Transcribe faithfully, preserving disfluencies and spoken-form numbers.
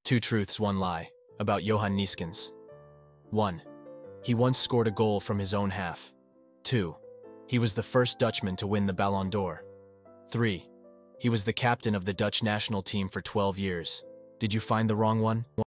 Two truths, one lie, about Johan Neeskens. one. He once scored a goal from his own half. two. He was the first Dutchman to win the Ballon d'Or. three. He was the captain of the Dutch national team for twelve years. Did you find the wrong one?